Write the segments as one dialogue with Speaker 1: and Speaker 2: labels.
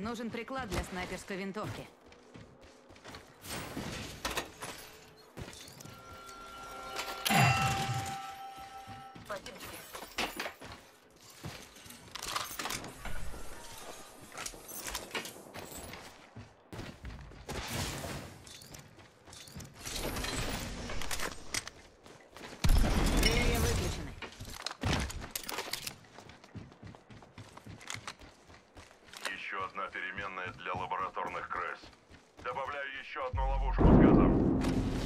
Speaker 1: Нужен приклад для снайперской винтовки.
Speaker 2: Спасибочки.
Speaker 1: Крылья выключены.
Speaker 3: Еще одна переменная для лабораторных крыс. Добавляю еще одну ловушку с газом.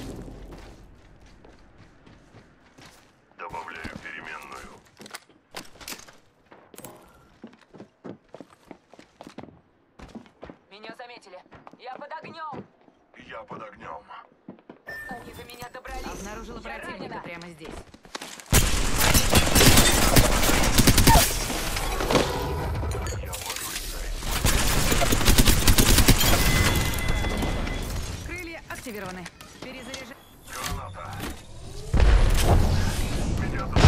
Speaker 3: Добавляю переменную.
Speaker 2: Меня заметили. Я под огнем.
Speaker 3: Я под огнем.
Speaker 2: Они до меня добрались.
Speaker 1: Обнаружила
Speaker 2: Я
Speaker 1: противника
Speaker 2: ранена.
Speaker 1: прямо здесь.
Speaker 3: Я ввожу цель.
Speaker 1: Крылья активированы. Перезаряжай.
Speaker 3: Граната. Меня тут.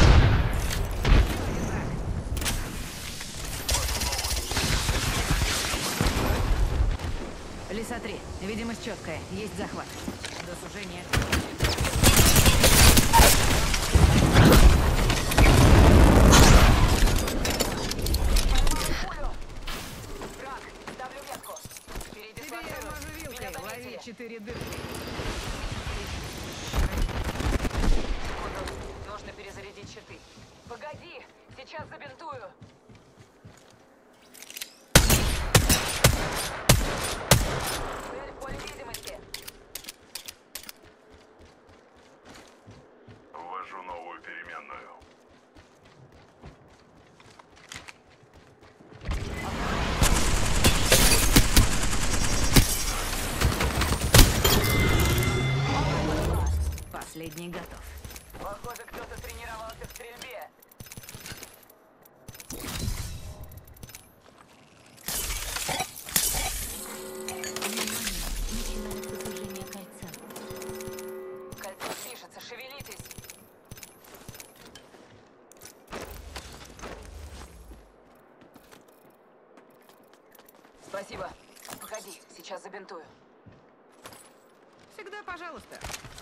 Speaker 1: Лиса 3. Видимость четкая. Есть захват. До сужения.
Speaker 2: Пулю. Враг. Ставлю метку. Впереди
Speaker 1: Тебе я
Speaker 2: слаживаю.
Speaker 1: мажу
Speaker 2: Меня
Speaker 1: вилкой. Лови
Speaker 2: заметили.
Speaker 1: 4 дырки.
Speaker 2: Секунду. Нужно перезарядить щиты. Погоди. Сейчас забинтую. Цель в поле видимости.
Speaker 3: Ввожу новую переменную.
Speaker 1: Последний готов.
Speaker 2: Похоже, кто-то тренировался в стрельбе.
Speaker 4: Начинается сужение кольца.
Speaker 2: Кольцо движется, шевелитесь. Спасибо. Погоди, сейчас забинтую.
Speaker 1: Всегда пожалуйста.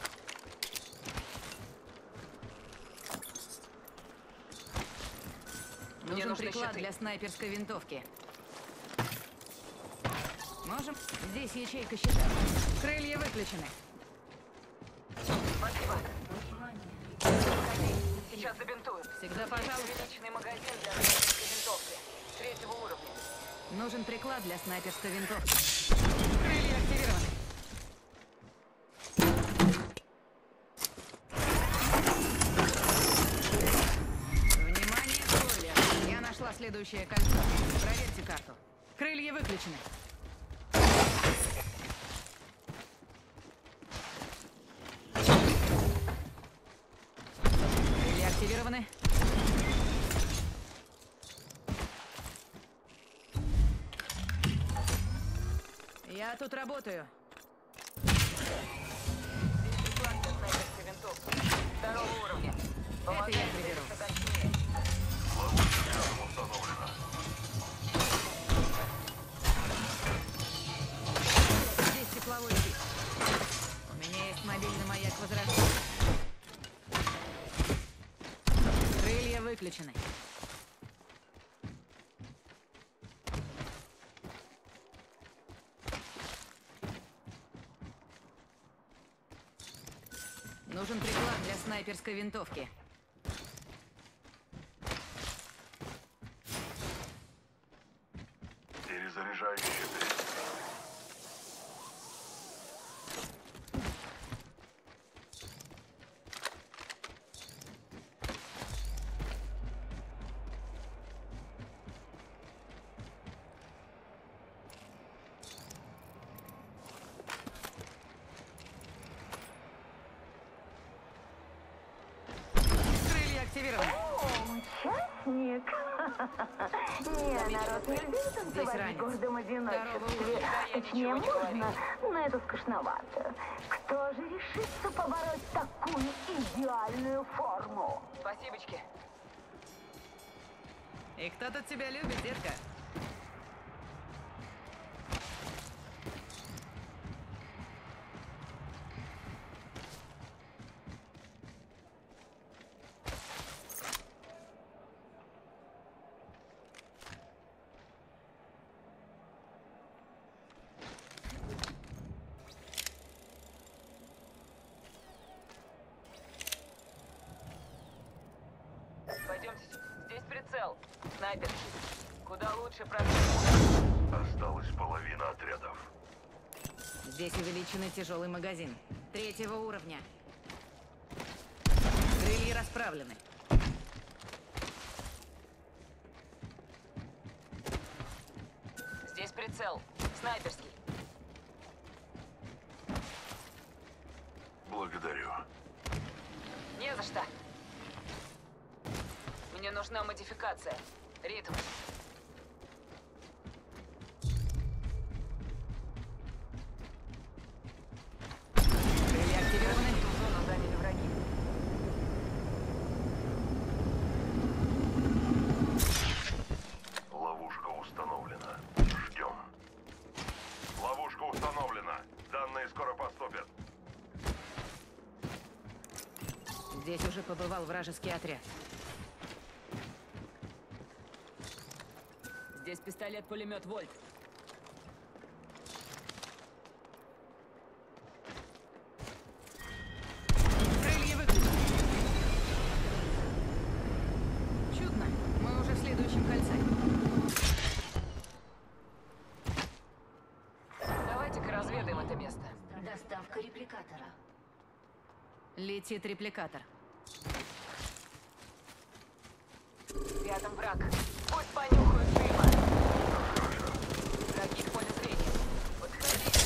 Speaker 2: Мне
Speaker 1: Нужен
Speaker 2: нужны
Speaker 1: приклад
Speaker 2: щиты.
Speaker 1: для снайперской винтовки. Можем? Здесь ячейка щита. Крылья выключены.
Speaker 2: Спасибо.
Speaker 4: Внимание.
Speaker 2: Погоди, сейчас забинтую.
Speaker 1: Всегда пожалуйста.
Speaker 2: Увеличенный магазин для снайперской винтовки. Третьего уровня.
Speaker 1: Нужен приклад для снайперской винтовки. Крылья активированы. Внимание, спойлер. Я нашла следующее кольцо. Проверьте карту. Крылья выключены. Крылья активированы. Я тут работаю.
Speaker 2: Приклад для снайперской винтовки. Второго уровня. Помогай
Speaker 1: я приберу.
Speaker 2: двигаться точнее.
Speaker 3: Ловушка с газом установлена.
Speaker 1: Здесь тепловой щит. У меня есть мобильный маяк возрождения. Крылья выключены. Нужен приклад для снайперской винтовки.
Speaker 3: Перезаряжаю щиты.
Speaker 1: Крылья активированы.
Speaker 5: Участник? Не, народ не любит танцевать
Speaker 1: ранец.
Speaker 5: в гордом одиночестве.
Speaker 2: я
Speaker 5: Точнее,
Speaker 2: ничего не
Speaker 5: можно, но это скучновато. Кто же решится побороть такую идеальную форму?
Speaker 2: Спасибочки.
Speaker 1: И кто тут тебя любит, детка?
Speaker 2: Пойдемте. Здесь прицел. Снайпер. Куда лучше пробить.
Speaker 3: Осталась половина отрядов.
Speaker 1: Здесь увеличенный тяжелый магазин. 3-го уровня. Крылья расправлены.
Speaker 2: Здесь прицел. Снайперский.
Speaker 3: Благодарю.
Speaker 2: Не за что. Мне нужна модификация. Ритм.
Speaker 1: Крылья активированы.
Speaker 2: Эту зону заняли враги.
Speaker 3: Ловушка установлена. Ждем. Ловушка установлена. Данные скоро поступят.
Speaker 1: Здесь уже побывал вражеский отряд.
Speaker 2: Здесь пистолет-пулемет Вольт.
Speaker 1: Крылья выключены. Чудно. Мы уже в следующем кольце.
Speaker 2: Давайте-ка разведаем это место.
Speaker 4: Доставка репликатора.
Speaker 1: Летит репликатор.
Speaker 2: Рядом враг. Пусть понюхают дыма. Враги в поле зрения. Подходите.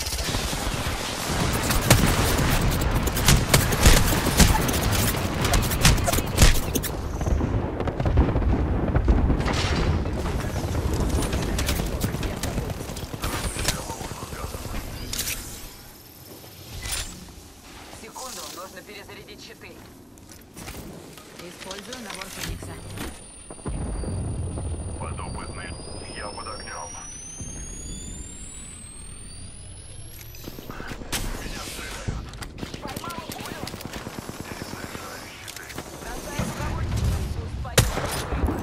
Speaker 2: Секунду, нужно перезарядить щиты.
Speaker 1: Использую набор Феникса.
Speaker 3: Подопытный. Я под огнем. Меня стреляют.
Speaker 2: Поймал пулю.
Speaker 3: Перезаряжаю щиты.
Speaker 2: Бросаю рукавой. Пусть понюхают дыма.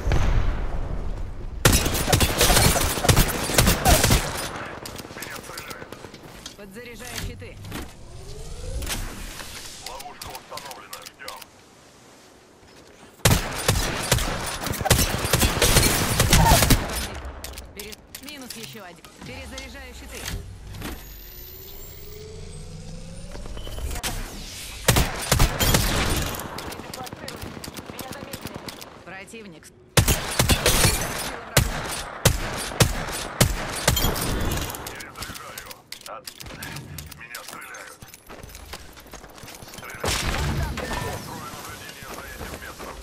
Speaker 3: Меня стреляют.
Speaker 1: Подзаряжаю щиты.
Speaker 3: Ловушка установлена. Ждем.
Speaker 1: Минус еще один. Перезаряжаю щиты.
Speaker 2: Меня заметили.
Speaker 1: Противник.
Speaker 3: Перезаряжаю. Меня стреляют. Стреляют. Устрою наблюдение за этим метром.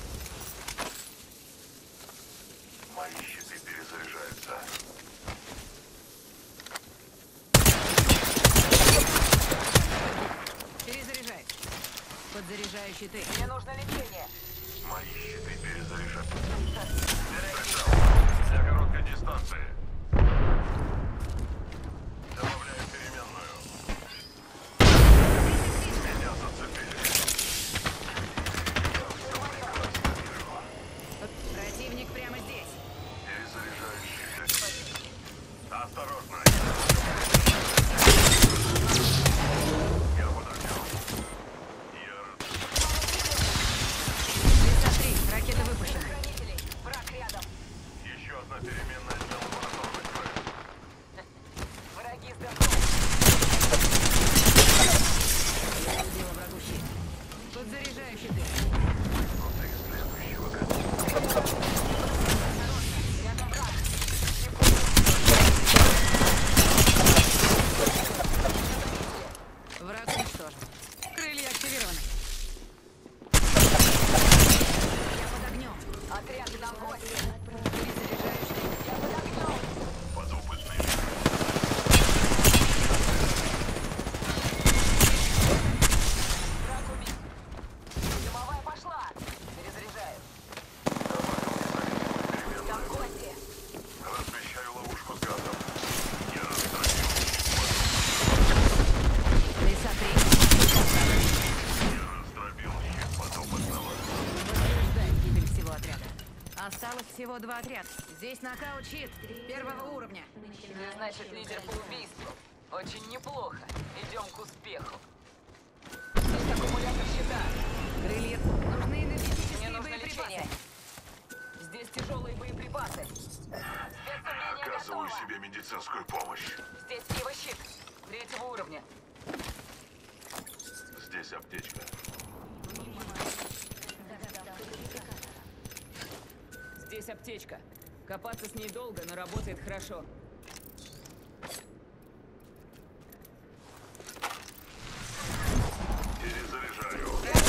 Speaker 3: Мои щиты перезаряжаются.
Speaker 1: Перезаряжай. Подзаряжаю щиты.
Speaker 2: Мне нужно лечение.
Speaker 3: Мои щиты перезаряжаются. Прицел. Для короткой дистанции. Добавляю переменную. Меня зацепили. Я все прекрасно вижу.
Speaker 1: Противник прямо здесь.
Speaker 3: Перезаряжаю щиты. Осторожно. Я под огнем.
Speaker 1: Леса 3. Ракета выпущена.
Speaker 2: Хранителей. Враг рядом.
Speaker 3: Еще одна переменная для лабораторных проектов.
Speaker 2: Враги сдохнули.
Speaker 1: Я убила врагу щит. Подзаряжаю щиты.
Speaker 3: Внутри следующего континента.
Speaker 2: Рядом враг.
Speaker 1: Враг уничтожен. Крылья активированы. Я под огнем.
Speaker 2: Отряд на гости.
Speaker 1: Перезаряжаю щиты.
Speaker 2: Я под огнем.
Speaker 3: Подопытный.
Speaker 2: Враг убит. Дымовая пошла. Перезаряжаю. Там гости.
Speaker 3: Размещаю ловушку с газом. Я раздробил.
Speaker 1: Леса 3.
Speaker 3: Я раздробил щит подопытного.
Speaker 1: Подтверждает гибель всего отряда. Осталось всего 2 отряда. Здесь нокаут щит 1-го уровня.
Speaker 2: Ты, значит, лидер по убийству. Очень неплохо. Идем к успеху. Здесь аккумулятор щита.
Speaker 1: Крылья. Нужны
Speaker 2: Мне
Speaker 1: энергетические
Speaker 2: нужно
Speaker 1: боеприпасы.
Speaker 2: лечение.
Speaker 1: есть аптечка. Копаться с ней долго, но работает хорошо.
Speaker 3: Перезаряжаю.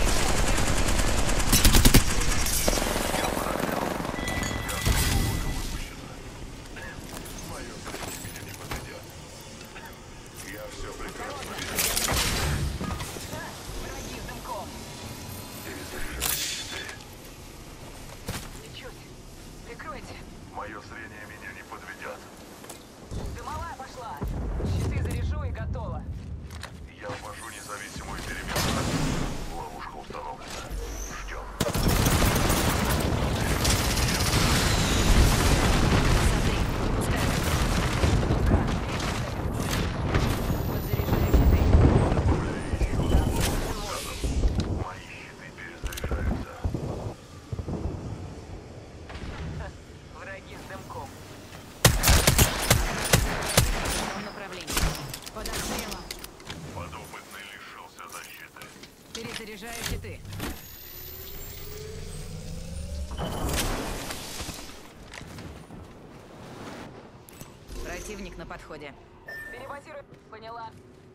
Speaker 3: Мое зрение меня не подведет. Я все прекрасно вижу.
Speaker 2: Враги с дымком.
Speaker 3: Перезаряжаю щиты.
Speaker 2: Ничуть. Прикройте.
Speaker 3: Мое зрение меня не подведет.
Speaker 2: Дымовая пошла. Щиты заряжу и готово.
Speaker 3: Я ввожу независимую переменную. Ловушка установлена. Ждем.
Speaker 1: Смотри, выпускай. Подзаряжаю щиты.
Speaker 3: Мои щиты перезаряжаются.
Speaker 2: Враги с дымком.
Speaker 1: В том направлении. Под обстрелом.
Speaker 3: Подопытный лишился защиты.
Speaker 1: Перезаряжаю щиты. Противник на подходе.
Speaker 2: Перебазируй. Поняла.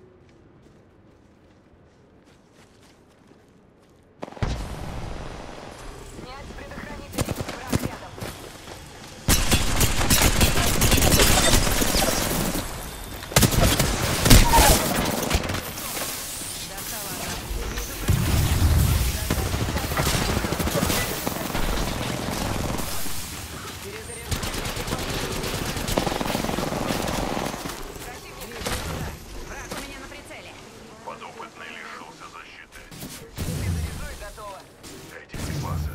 Speaker 2: Снять предохранитель. Враг рядом.
Speaker 1: Достала. Враг у меня на прицеле.
Speaker 3: Подопытный лишился защиты.
Speaker 2: Перезаряжу и готово.
Speaker 3: Эти припасы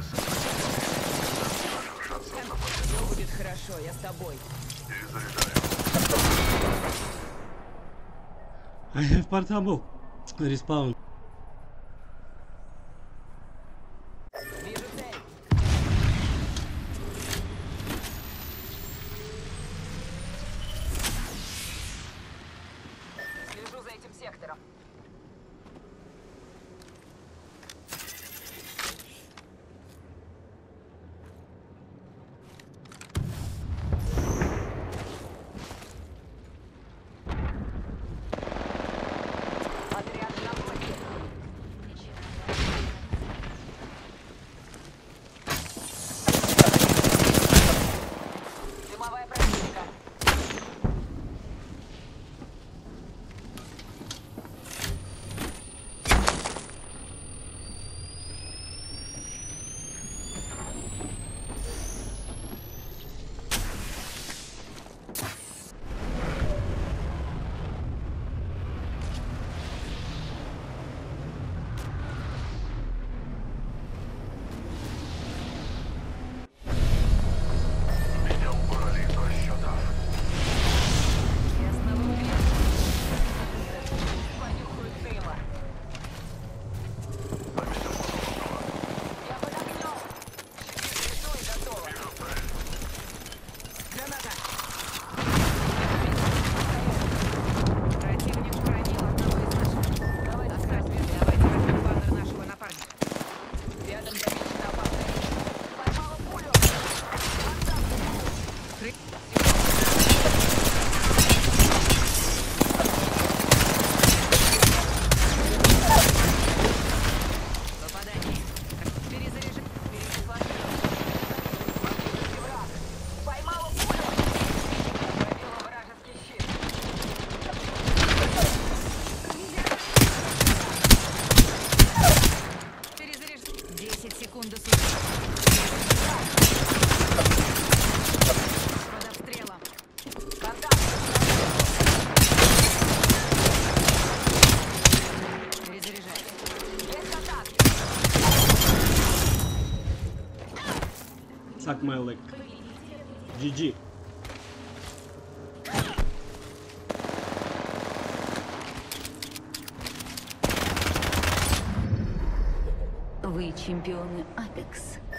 Speaker 3: наших шансов на победу.
Speaker 1: Все будет хорошо, я с тобой.
Speaker 3: Перезаряжаю.
Speaker 6: I have portable. Respawn.
Speaker 2: Вижу цель. Слежу за этим сектором. Отряд на входе. Дымовая противника.
Speaker 3: Меня убрали из расчетов.
Speaker 1: Я снова убью.
Speaker 2: Понюхают дыма.
Speaker 3: Заметил подопытного.
Speaker 2: Я под огнем. Щиты заряжу и готово.
Speaker 3: Вижу цель.
Speaker 1: Граната! Противник уронил одного из наших.
Speaker 2: Давайте
Speaker 1: Нас разведали, давайте возьмем баннер нашего напарника.
Speaker 2: рядом замечена опасность. Поймала пулю.
Speaker 1: Попадание. Перезаряжай.
Speaker 2: Враг. Поймала пулю. Пробила вражеский щит.
Speaker 1: Перезаряжай. 10 секунд до суда. Под обстрелом.
Speaker 2: Контакт.
Speaker 1: Перезаряжай.
Speaker 2: Есть контакт.
Speaker 6: Suck my leg. GG.
Speaker 4: Вы чемпионы Apex.